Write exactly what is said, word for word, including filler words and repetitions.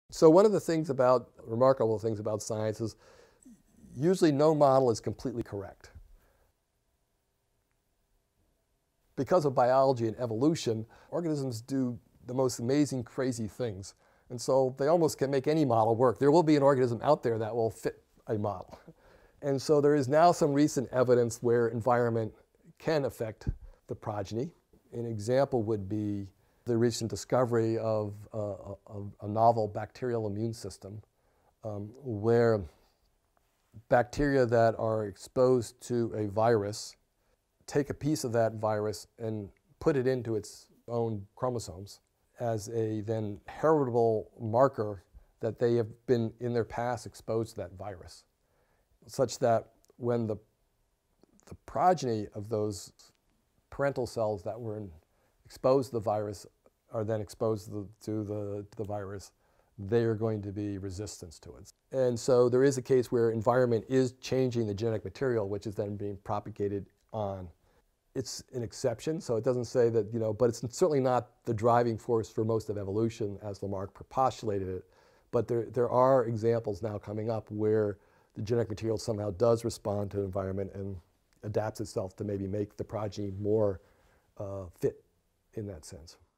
So one of the things about, remarkable things about science is usually no model is completely correct. Because of biology and evolution, organisms do the most amazing, crazy things. And so they almost can make any model work. There will be an organism out there that will fit a model. And so there is now some recent evidence where environment can affect the progeny. An example would be the recent discovery of, uh, of a novel bacterial immune system um, where bacteria that are exposed to a virus take a piece of that virus and put it into its own chromosomes as a then heritable marker that they have been in their past exposed to that virus, such that when the, the progeny of those parental cells that were in, exposed to the virus are then exposed to the, to the, to the virus, they are going to be resistant to it. And so there is a case where environment is changing the genetic material, which is then being propagated on. It's an exception, so it doesn't say that, you know, but it's certainly not the driving force for most of evolution as Lamarck postulated it. But there, there are examples now coming up where the genetic material somehow does respond to the environment and adapts itself to maybe make the progeny more uh, fit in that sense.